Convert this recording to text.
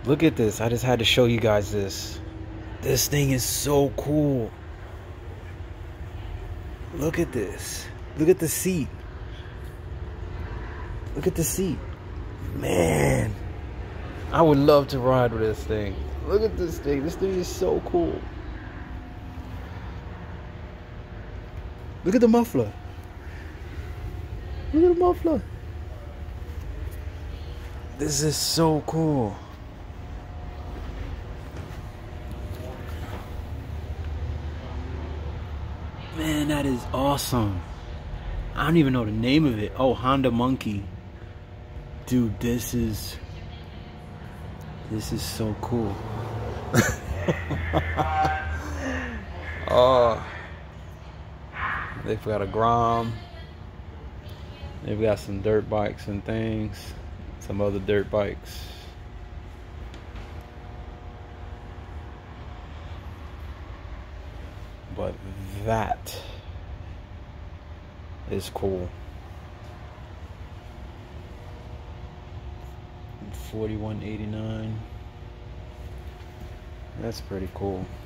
Look at this. I just had to show you guys this. This thing is so cool. Look at this. Look at the seat. Look at the seat. Man, I would love to ride with this thing. Look at this thing. This thing is so cool. Look at the muffler. Look at the muffler. This is so cool. Man, that is awesome. I don't even know the name of it. Oh, Honda Monkey. Dude, this is so cool. Oh, they've got a Grom. They've got some dirt bikes and things. Some other dirt bikes. But that is cool. 4189. That's pretty cool.